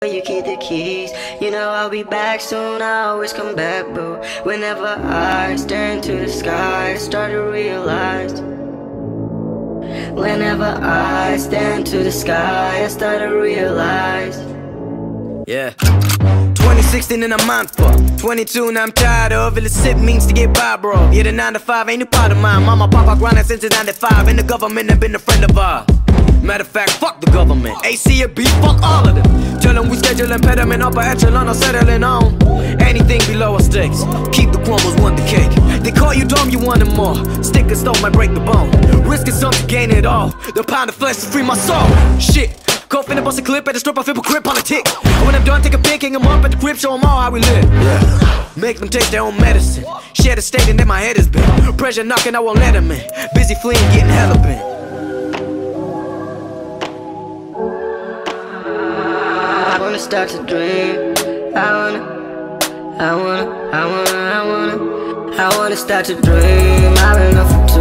You keep the keys, you know I'll be back soon, I always come back, bro. Whenever I stare into the sky, I start to realize. Whenever I stare into the sky, I start to realize. Yeah. 2016 and I'm mindful. 22 and I'm tired of illicit means to get by, bro. Yeah, the 9 to 5 ain't a part of mine. Mama, papa grinding since the 95, and the government have been a friend of ours. Matter of fact, fuck the government. AC or B, fuck all of them. Tell them we schedule impediment, upper echelon or settling on anything below our stakes. Keep the crumbles, want the cake. They call you dumb, you want it more. Stick and stone might break the bone. Risking something, gain it all. The pound of flesh to free my soul. Shit. Go finna bust a clip at the strip, I flip a grip on a tick. And when I'm done, take a pic, hang 'em up at the crib, show 'em all how we live. Make them taste their own medicine. Share the state and that my head has been. Pressure knocking, I won't let 'em in. Busy fleeing, getting hella bent. I wanna start to dream. I wanna start to dream. I've been up for too